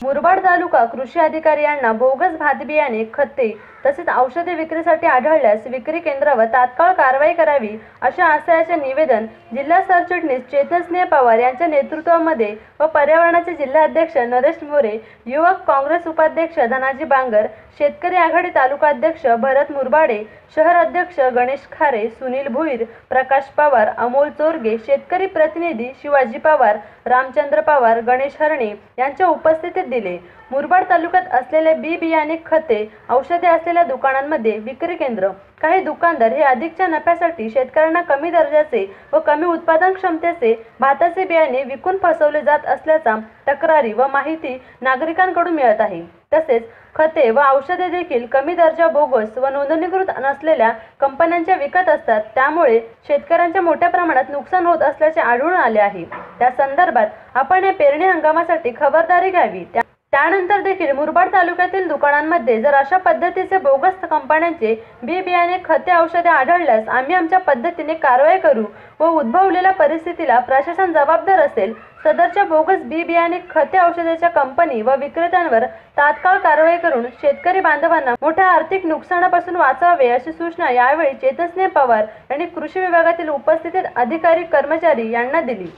मुरबाड तालुका कृषी अधिकारी यांना बोगस भात बियाणे, खते तसेच औषधे विक्रीसाठी आढळल्यास विक्री केंद्रावर तात्काळ कारवाई करावी अशा आशयाचे निवेदन जिल्हा सरचिटणीस चेतनस्नेह पवार यांच्या नेतृत्वामध्ये व पर्यावरणाचे जिल्हा अध्यक्ष नरेश मोरे, युवक काँग्रेस उपाध्यक्ष धनाजी बांगर, शेतकरी आघाडी तालुका अध्यक्ष भरत मुरबाडे, शहर अध्यक्ष गणेश खारे, सुनील भुईर, प्रकाश पवार, अमोल चोरगे, शेतकरी प्रतिनिधी शिवाजी पवार, रामचंद्र पवार, गणेश हरणे यांच्या उपस्थितीत दिले। मुरबाड तालुक्यात असलेले बी बियाणे, खते, औषधे असलेल्या दुकानांमध्ये विक्री केंद्र, काही दुकानदार हे अधिकच्या नफ्यासाठी शेतकऱ्यांना कमी दर्जाचे व कमी उत्पादन क्षमतेचे भाताचे बियाणे विकून फसवले जात असल्याचा तक्रारी व माहिती नागरिकांकडून मिळत आहे। तसेच खते व औषधे देखील कमी दर्जा, बोगस व नोंदणीकृत नसलेल्या कंपन्यांच्या विकत असतात, त्यामुळे शेतकऱ्यांच्या मोठ्या प्रमाणात नुकसान होत असल्याचे आढळून आले आहे। त्या संदर्भात आपण या पेरणी हंगामासाठी खबरदारी घ्यावी। त्यानंतर देखील मुरबाड तालुक्यातील दुकानांमध्ये जर अशा पद्धतीचे बोगस कंपन्यांचे बी बियाणे, खते, औषधे आढळल्यास आम्ही आमच्या पद्धतीने कारवाई करू व उद्भवलेल्या परिस्थितीला प्रशासन जबाबदार असेल। सदरच्या बोगस बी बियाणे, खते, औषधाच्या कंपनी व विक्रेत्यांवर तात्काळ कारवाई करून शेतकरी बांधवांना मोठ्या आर्थिक नुकसानापासून वाचवावे अशी सूचना यावेळी चेतनस्नेह पवार यांनी कृषी विभागातील उपस्थित अधिकारी, कर्मचारी यांना दिली।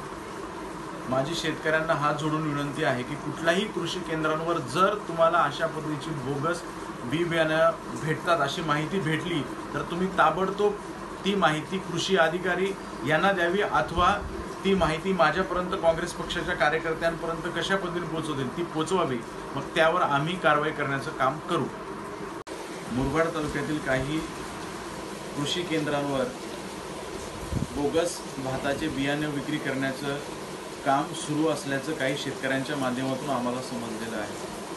माझी शेतकऱ्यांना हात जोडून विनंती आहे की कुठल्याही कृषी केंद्रांवर जर तुम्हाला अशा पद्धतीची बोगस बी बियाणं भेटतात अशी माहिती भेटली तर तुम्ही ताबडतोब ती माहिती कृषी अधिकारी यांना द्यावी अथवा ती माहिती माझ्यापर्यंत, काँग्रेस पक्षाच्या कार्यकर्त्यांपर्यंत कशा पद्धतीने पोहोचवतील ती पोहोचवावी, मग त्यावर आम्ही कारवाई करण्याचं काम करू। मुरबाड तालुक्यातील काही कृषी केंद्रांवर बोगस भाताचे बियाणे विक्री करण्याचं काम सुरू असल्याचं काही शेतकऱ्यांच्या माध्यमातून आम्हाला समजलेलं आहे।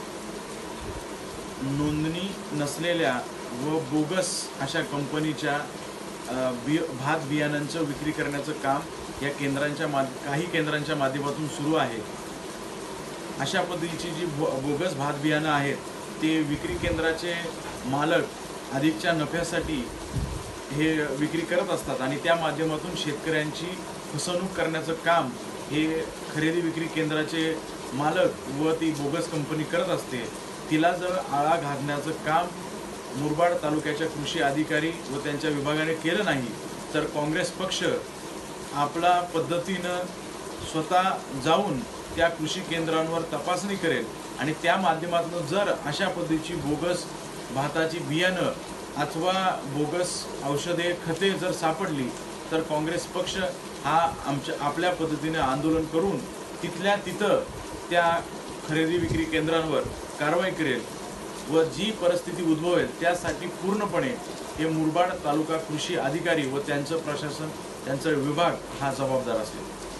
नोंदणी नसलेल्या व बोगस अशा कंपनीच्या भात बियाणांचं विक्री करण्याचं काम या काही केंद्रांच्या माध्यमातून सुरू आहे। अशा पद्धतीची जी बोगस भात बियाणं आहेत ते विक्री केंद्राचे मालक अधिकच्या नफ्यासाठी हे विक्री करत असतात आणि त्या माध्यमातून शेतकऱ्यांची फसवणूक करण्याचं काम हे खरेदी विक्री केंद्राचे मालक व ती बोगस कंपनी करत असते। तिला जर आळा घालण्याचं काम मुरबाड तालुक्याच्या कृषी अधिकारी व त्यांच्या विभागाने केलं नाही तर काँग्रेस पक्ष आपल्या पद्धतीनं स्वतः जाऊन त्या कृषी केंद्रांवर तपासणी करेल आणि त्या माध्यमातून जर अशा पद्धतीची बोगस भाताची बियाणं अथवा बोगस औषधे, खते जर सापडली तर काँग्रेस पक्ष हा आपल्या पद्धतीने आंदोलन करून तिथल्या तिथं त्या खरेदी विक्री केंद्रांवर कारवाई करेल व जी परिस्थिती उद्भवेल त्यासाठी पूर्णपणे हे मुरबाड तालुका कृषी अधिकारी व त्यांचं प्रशासन, त्यांचा विभाग हा जबाबदार असेल।